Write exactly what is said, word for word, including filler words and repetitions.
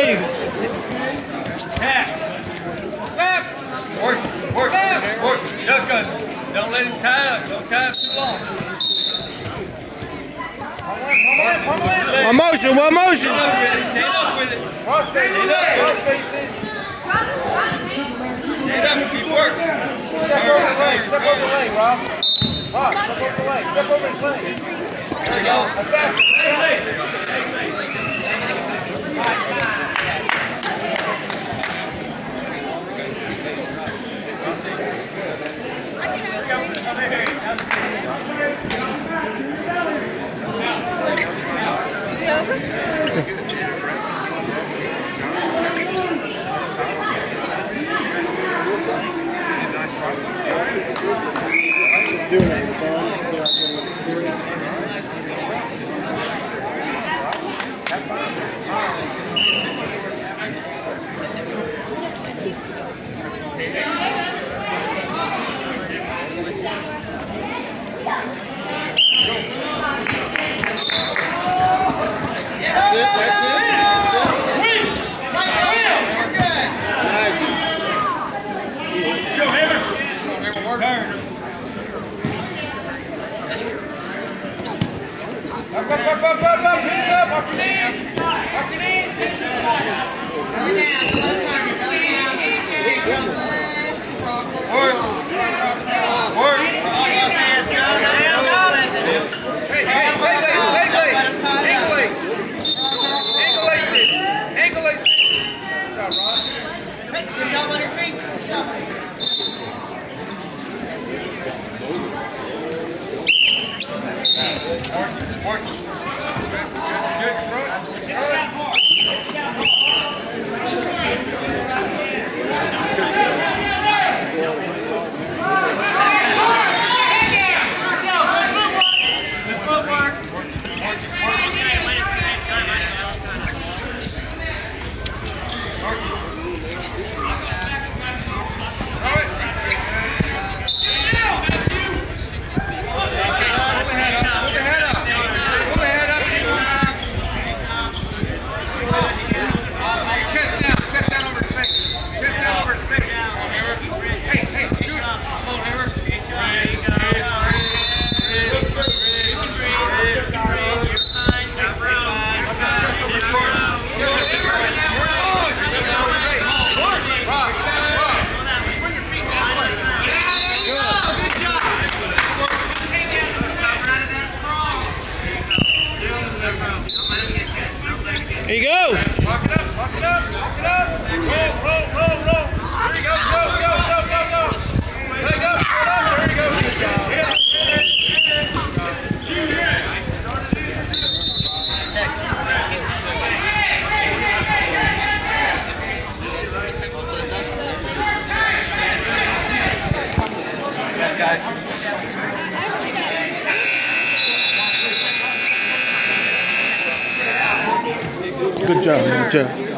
There you go. Tap. Tap. Work, work, work. Duck it. Don't let him tie up. Don't tie up too long. One motion, one motion. Stand up with it. Stand up with it. Stand up. Keep working. Step over the leg. Step over the leg, Rob. Rob, step over the leg. Step over his leg. There you go. Assassin. Doing it with all That's it, that's it. Sweet! Right there! You're good! Nice. Go, Hammer! Turn. Up, up, up, up, up, up, pick it up, off your knees, off your knees. Belly down, belly target, belly down. Work, work. Hey, hey, leg lace, leg lace, ankle lace, ankle lace this, ankle lace this. Good job, Rob. Good job on your feet. Good job. Work, work. Good, front, front. There you go. Lock it up, lock it up, lock it up. Roll, roll, roll, roll. There you go, go, go, go, go, go. Let it go, let it up. There you go. Good job. Yes, guys. Good job, good job.